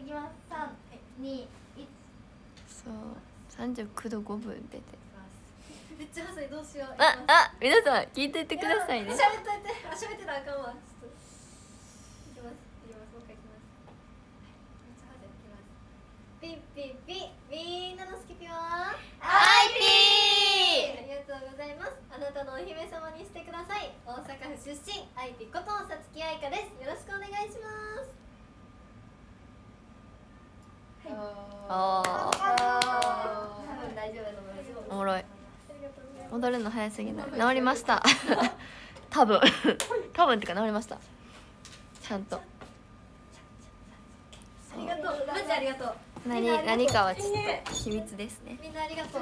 きます。3、2、1。 そう39度5分出てめっちゃ遅い、どうしよう。 皆さん聞いていってくださいね。 喋っといて、喋ってたらあかんわ。ちょっといきます、いきます、もう一回いきます。めっちゃはずい、いきます。ピッピッピみんなの好きピは IP。 ありがとうございます。あなたのお姫様にしてください。大阪府出身、IPことさつきあいかです。よろしくお願いします。多分大丈夫だと思います。 おもろい。 ありがとうございます。 戻るの早すぎない。治りました多分ってか治りました、ちゃんと。 ありがとう、マジありがとう。 何かはちょっと秘密ですね。 みんなありがとう。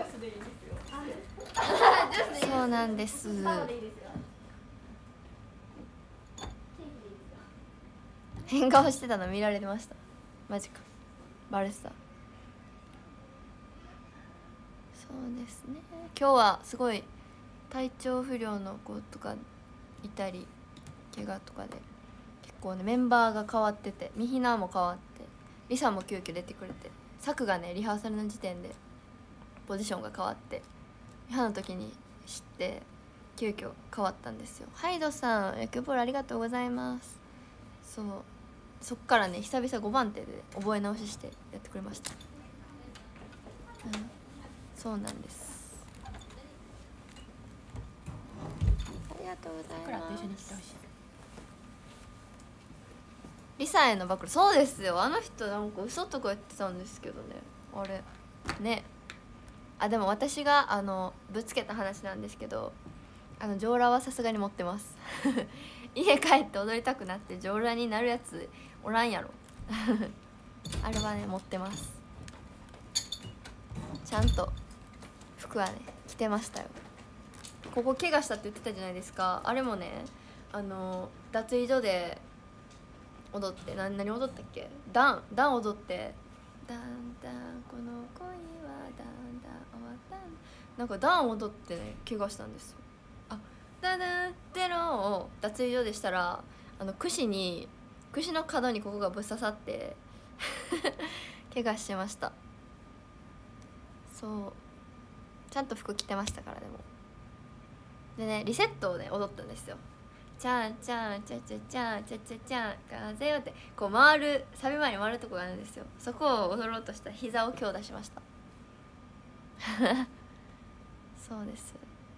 そうなんです。変顔してたの見られてました。マジか、バレてた。そうですね、今日はすごい体調不良の子とかいたり怪我とかで結構ねメンバーが変わってて、みひなも変わってりさも急遽出てくれて、さくがねリハーサルの時点でポジションが変わってリハの時に知って急遽変わったんですよ。ハイドさん野球ボールありがとうございます。そっからね久々5番手で覚え直ししてやってくれました。そうなんです。ありがとうございます。リサへの暴露、そうですよ。あの人なんか嘘とか言ってたんですけどね、あれね。でも私がぶつけた話なんですけど、上裸はさすがに持ってます家帰って踊りたくなって上裸になるやつおらんやろあれはね持ってます。ちゃんと服はね着てましたよ。ここ怪我したって言ってたじゃないですか。あれもね脱衣所で踊って、何踊ったっけ、ダン踊って、だんだんこの恋はだんだん終わったん、なんかダン踊ってね怪我したんですよ。ダダンってのを脱衣所でしたら串の角にここがぶっ刺さって怪我してました。そうちゃんと服着てましたから。でもでねリセットをね踊ったんですよ。チャンチャンチャチャチャンチャチャチャン風よってこう回る、サビ前に回るとこがあるんですよ。そこを踊ろうとしたら膝を強打しましたそうです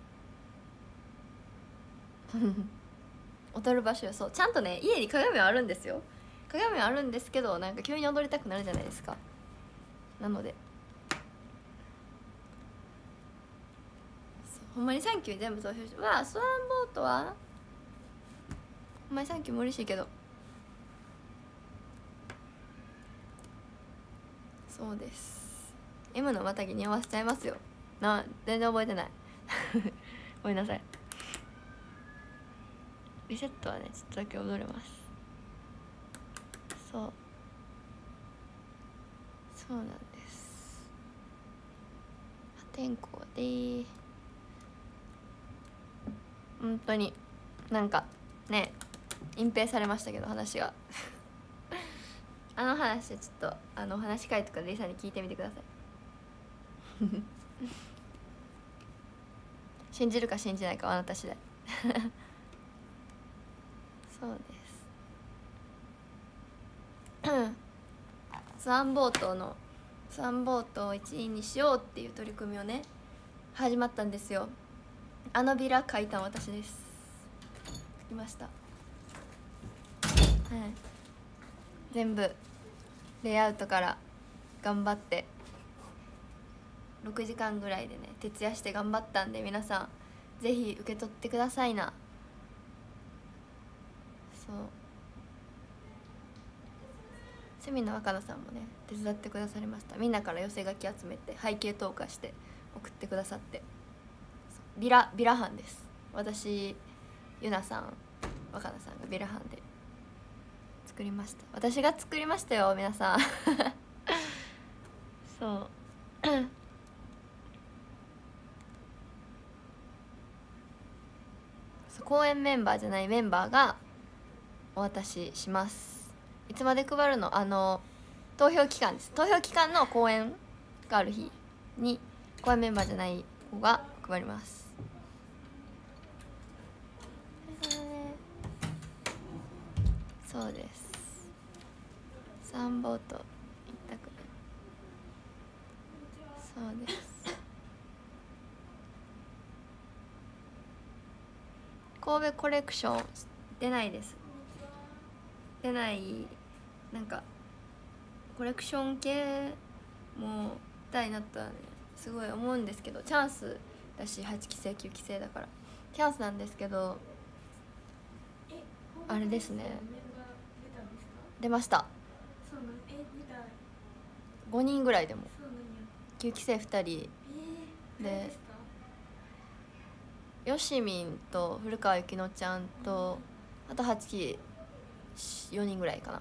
踊る場所よ。そうちゃんとね家に鏡はあるんですよ。鏡はあるんですけど、なんか急に踊りたくなるじゃないですか。なのでほんまにサンキュー全部投票して、わあスワンボートはほんまにサンキューも嬉しいけど、そうです。 M のまたぎに合わせちゃいますよ。全然覚えてないごめんなさい。リセットはねちょっとだけ踊れます。そうなんです。破天荒で本当になんかね隠蔽されましたけど話が話でちょっとお話し会とかでリサに聞いてみてください信じるか信じないかはあなた次第そうですスワンボートを1位にしようっていう取り組みをね始まったんですよ。ビラ書いたん私です。書きました。全部レイアウトから頑張って6時間ぐらいでね徹夜して頑張ったんで、皆さんぜひ受け取ってくださいな。セミの若菜さんもね手伝ってくださりました。みんなから寄せ書き集めて背景投下して送ってくださって、ビラ班です。私ゆなさん若菜さんがビラ班で作りました。私が作りましたよ皆さんそう公演メンバーじゃないメンバーがお渡しします。いつまで配るの投票期間です。投票期間の公演がある日に公演メンバーじゃない子が配ります。そうです。3ボート一択。そうです。神戸コレクション出ないです。出ない。なんかコレクション系も出たいなとはねすごい思うんですけど、チャンスだし8期生9期生だからチャンスなんですけど、あれですね、出ました。5人ぐらいでも9期生2人で、よしみんと古川幸乃ちゃんとあと8期4人ぐらいかな。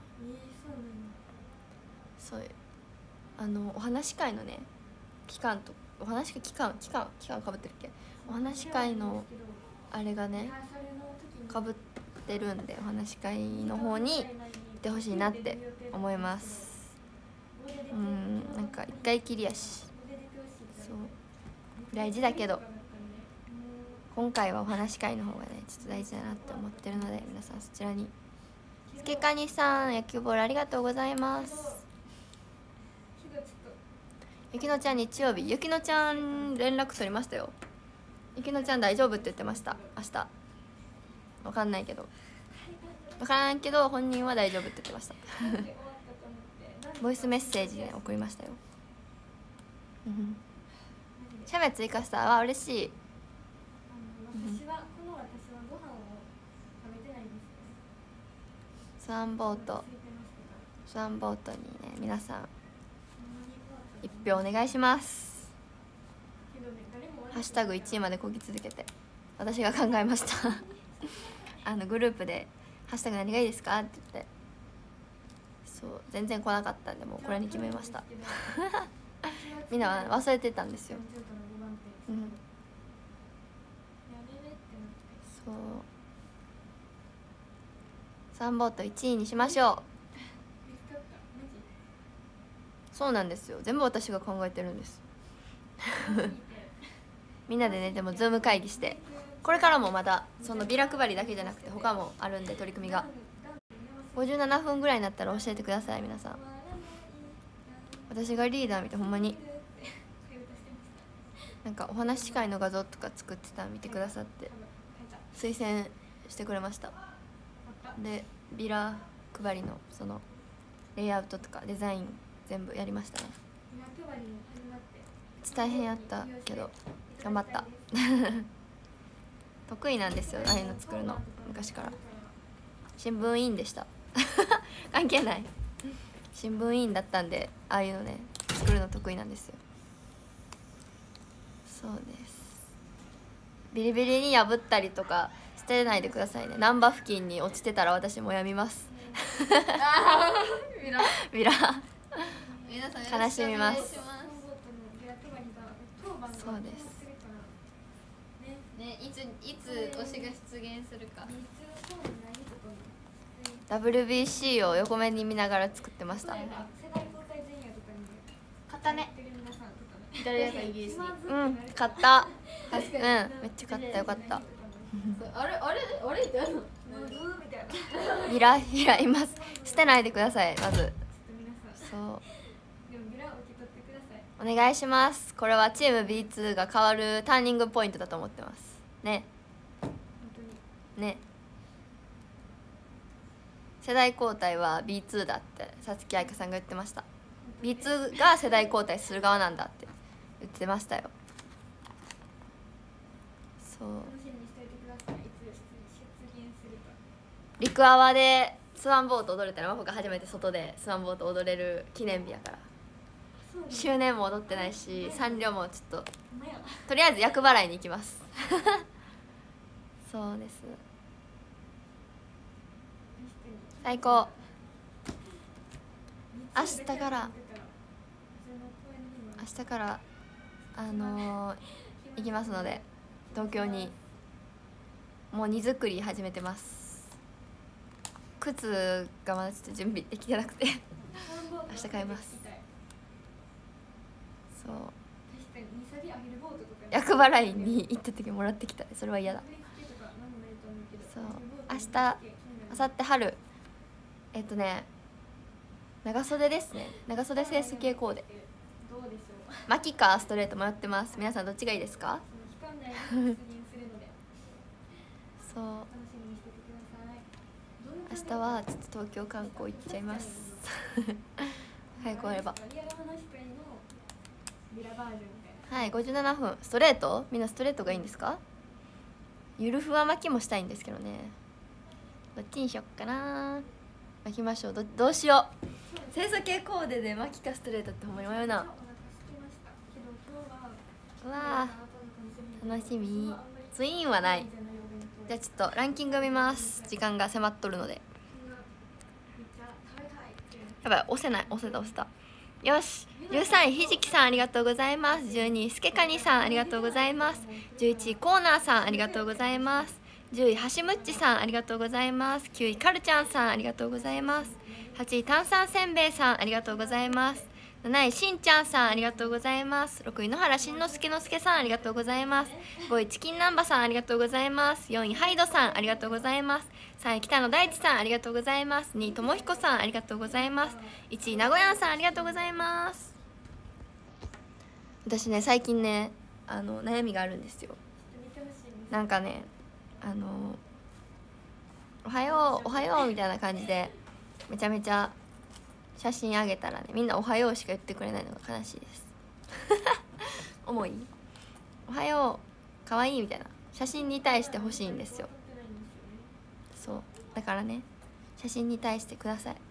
そうお話し会のね期間とお話し会期間かぶってるっけ、お話し会のあれがねかぶってるんで、お話し会の方に行ってほしいなって思います。なんか一回きりやし、そう大事だけど今回はお話し会の方がねちょっと大事だなって思ってるので、皆さんそちらに。すけかにさん野球ボールありがとうございます。ゆきのちゃん日曜日、ゆきのちゃん連絡取りましたよ。ゆきのちゃん大丈夫って言ってました。明日わかんないけど本人は大丈夫って言ってましたボイスメッセージで送りましたよ写メ追加したは嬉しい。私はご飯を食べてないんですよね。スワンボートにね皆さん一票お願いします。ハッシュタグ1位までこぎ続けて私が考えましたグループで「ハッシュタグ何がいいですか?」って言って、そう全然来なかったんで、もうこれに決めましたみんな忘れてたんですよ。そう3ボート1位にしましょう。そうなんですよ、全部私が考えてるんですみんなでね、でもズーム会議して、これからもまたそのビラ配りだけじゃなくて他もあるんで、取り組みが57分ぐらいになったら教えてください皆さん。私がリーダー見てほんまになんかお話し会の画像とか作ってたの見てくださって推薦してくれました。でビラ配りのそのレイアウトとかデザイン全部やりましたね。大変やったけど頑張った得意なんですよ、ああいうの作るの昔から。新聞委員でした関係ない、新聞委員だったんで、ああいうのね作るの得意なんですよ。そうです。ビリビリに破ったりとか捨てないでくださいね。難波付近に落ちてたら私もやみますビラ悲しみます。そうですね、いつ推しが出現するか。 WBC を横目に見ながら作ってました。 買ったね。イタリアかイギリスに。 買った。めっちゃ買った、よかったあれってやるの？ ビラいます。捨てないでください、まず。そうお願いします。これはチーム B2 が変わるターニングポイントだと思ってますね。世代交代は B2 だってさつきあいかさんが言ってました。 B2 が世代交代する側なんだって言ってましたよ。そうリクアワでスワンボート踊れたら、真帆が初めて外でスワンボート踊れる記念日やから。周年も踊ってないし、サンリオもちょっととりあえず厄払いに行きますそうです、最高。明日から行きますので、東京にもう荷造り始めてます。靴がまだちょっと準備できてなくて明日か買います。そう、 確かにニサビアヒルボートとか厄払いに行った時もらってきた。それは嫌だ。そう、明日明後日春長袖ですね。長袖清楚系コーデ。巻きかストレート迷ってます。皆さんどっちがいいですか？そう、明日はちょっと東京観光行っちゃいます早く終われば。はい、57分。ストレート、みんなストレートがいいんですか？ゆるふわ巻きもしたいんですけどね。どっちにしよっかな。巻きましょう。どうしよう。清楚系コーデで巻きかストレートってほんまに迷うな。うわー楽しみ。ツインはない。じゃあちょっとランキング見ます。時間が迫っとるので。やばい、押せない。押せた。よし。13位ひじきさんありがとうございます。12位すけかにさんありがとうございます。11位コーナーさんありがとうございます。10位はしむっちさんありがとうございます。9位かるちゃんさんありがとうございます。8位炭酸せんべいさんありがとうございます。7位しんちゃんさんありがとうございます。6位野原しんのすけのすけさんありがとうございます。5位チキン南波さんありがとうございます。4位ハイドさんありがとうございます。3位北野大地さんありがとうございます。2位ともひこさんありがとうございます。1位名古屋さんありがとうございます。私ね最近ね悩みがあるんですよ。なんかねおはようみたいな感じでめちゃめちゃ写真あげたらね、みんなおはようしか言ってくれないのが悲しいです重い。おはようかわいいみたいな写真に対して欲しいんですよ。そうだからね、写真に対してください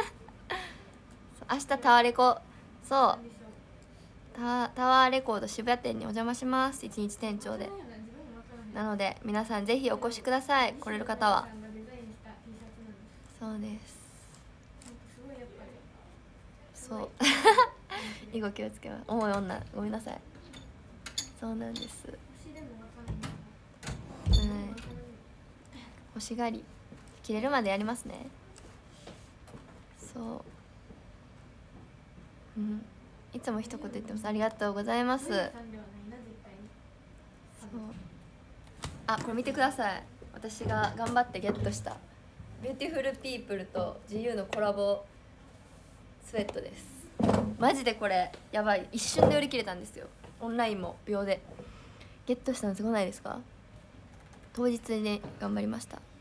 明日タワレコ、そうタワーレコード渋谷店にお邪魔します。一日店長で。なので皆さんぜひお越しください。来れる方は。そうです。そう以後気をつけます。重い女ごめんなさい。そうなんです。欲しがり切れるまでやりますね。そう、いつも一言言ってます。ありがとうございます。そう、あ、これ見てください。私が頑張ってゲットしたビューティフルピープルと GU のコラボスウェットです。マジでこれやばい、一瞬で売り切れたんですよ。オンラインも秒でゲットしたのすごないですか？当日に頑張りました。